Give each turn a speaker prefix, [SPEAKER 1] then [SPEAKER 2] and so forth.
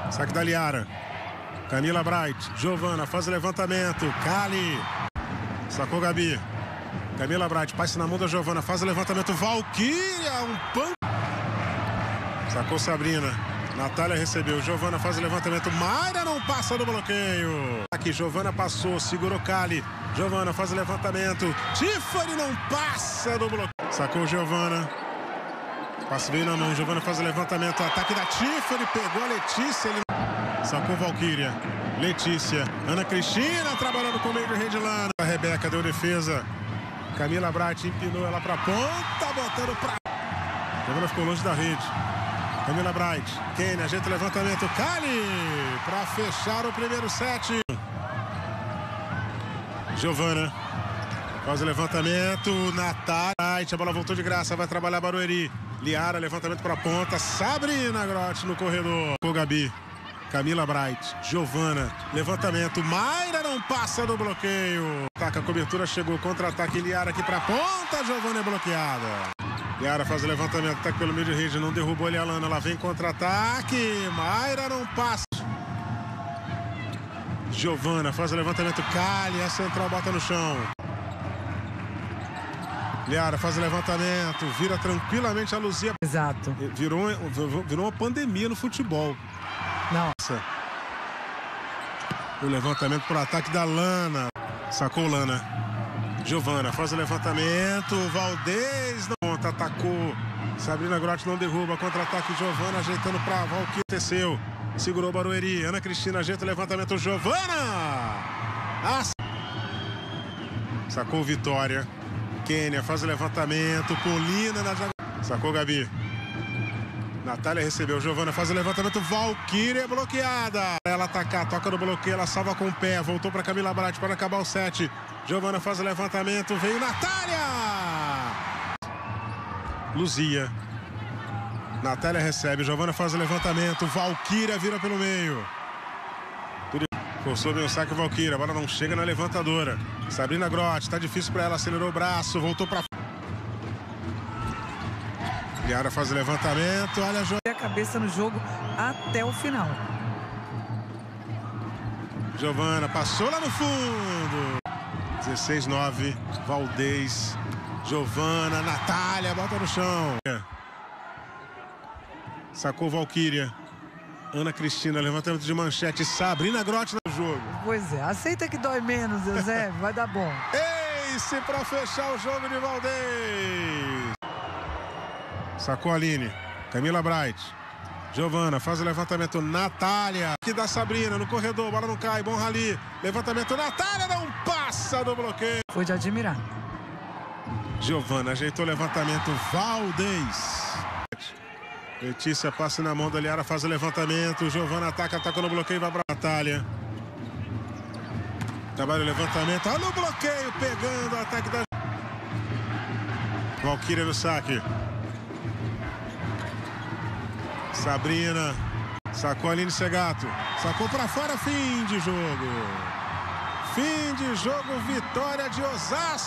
[SPEAKER 1] Saque da Liara. Camila Bright. Giovana faz o levantamento. Cali. Sacou Gabi. Camila Bright. Passe na mão da Giovana. Faz o levantamento. Valquíria. Um pan. Sacou Sabrina. Natália recebeu. Giovana faz o levantamento. Mayra não passa do bloqueio. Aqui, Giovana passou. Segurou Cali. Giovana faz o levantamento. Tiffany não passa do bloqueio. Sacou Giovana. Passe veio na mão. Giovana faz o levantamento. Ataque da Tiffany. Pegou a Letícia. Sacou Valquíria. Letícia. Ana Cristina trabalhando com o meio de rede lá. A Rebeca deu defesa. Camila Bright empinou ela pra ponta. Botando pra... Giovana ficou longe da rede. Camila Bright. Kênia ajeita o levantamento. Cali. Pra fechar o primeiro set. Giovana. Faz o levantamento. Natália. A bola voltou de graça. Vai trabalhar Barueri. Liara, levantamento para a ponta. Sabrina Grotti no corredor. Com Gabi. Camila Bright. Giovana. Levantamento. Mayra não passa do bloqueio. Ataca, a cobertura chegou. Contra-ataque. Liara aqui para a ponta. Giovana é bloqueada. Liara faz o levantamento. Ataque pelo meio de rede. Não derrubou ali a Lana. Ela vem contra-ataque. Mayra não passa. Giovana faz o levantamento. Cali. A central bota no chão. Liara faz o levantamento, vira tranquilamente a Luzia.
[SPEAKER 2] Exato.
[SPEAKER 1] Virou uma pandemia no futebol.
[SPEAKER 2] Nossa.
[SPEAKER 1] O levantamento para o ataque da Lana. Sacou Lana. Giovana faz o levantamento. Valdez não conta, atacou. Sabrina Grotti não derruba. Contra-ataque Giovana ajeitando para Valquíria. Teceu. Segurou Barueri. Ana Cristina ajeita o levantamento. Giovana. Sacou Vitória. Kênia faz o levantamento. Polina na jogada. Sacou Gabi. Natália recebeu. Giovana faz o levantamento. Valquíria bloqueada. Ela atacar, toca no bloqueio. Ela salva com o pé. Voltou para Camila Bright para acabar o set. Giovana faz o levantamento. Veio Natália. Luzia. Natália recebe. Giovana faz o levantamento. Valquíria vira pelo meio. Forçou bem o saque Valquíria. A bola não chega na levantadora. Sabrina Grotti. Tá difícil para ela. Acelerou o braço. Voltou para... Liara faz o levantamento. Olha a
[SPEAKER 2] cabeça no jogo até o final.
[SPEAKER 1] Giovana passou lá no fundo. 16-9. Valdez. Giovana. Natália. Bota no chão. Sacou Valquíria. Ana Cristina. Levantamento de manchete. Sabrina Grotti no jogo.
[SPEAKER 2] Pois é. Aceita que dói menos, Eusébio. Vai dar bom.
[SPEAKER 1] Ace para fechar o jogo de Valdez. Sacou a Aline. Camila Bright. Giovana faz o levantamento. Natália. Aqui da Sabrina no corredor. Bola não cai. Bom rally. Levantamento. Natália não passa do bloqueio.
[SPEAKER 2] Foi de admirar.
[SPEAKER 1] Giovana ajeitou o levantamento. Valdez. Letícia passa na mão da Liara. Faz o levantamento. Giovana ataca no bloqueio. Vai para Natália. Trabalha o levantamento. Olha o bloqueio. Pegando o ataque da... Valquíria no saque. Sabrina. Sacou a Aline Segato. Sacou para fora. Fim de jogo. Fim de jogo. Vitória de Osasco.